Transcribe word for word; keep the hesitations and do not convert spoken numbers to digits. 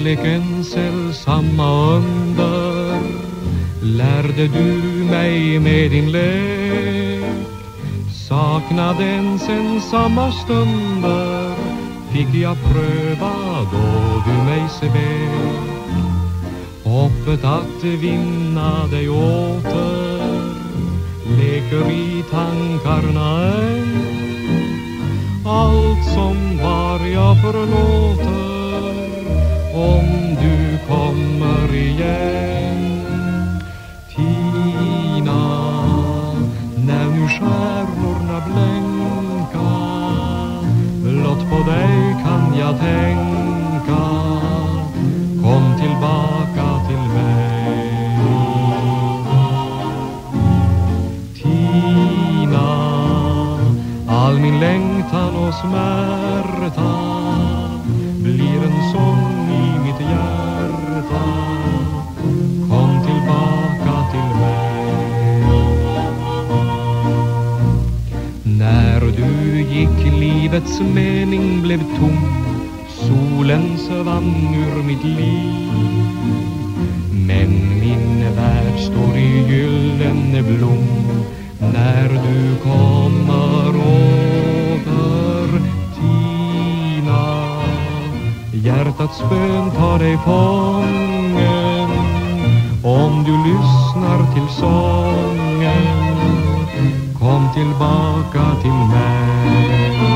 Kärlekens sällsamma under lärde du mig med din lek. Saknadens ensamma stunder fick jag pröva då du mig svek. Hoppet att vinna dig åter leker i tankarna än. Allt som var jag förlåter om du kommer igen. Tina, när nu stjärnorna blänka, blott på dig kan jag tänka. Kom tillbaka till mig. Tina, all min längtan och smärta blir en sång i mitt hjärta. Kom tillbaka till mig. När du gick livets mening blev tom, solen svann ur mitt liv. Men min värld står i gyllene blom när du kommer åter. Tina, hjärtats bön tar dig fången om du lyssnar till sången. Kom tillbaka till mig.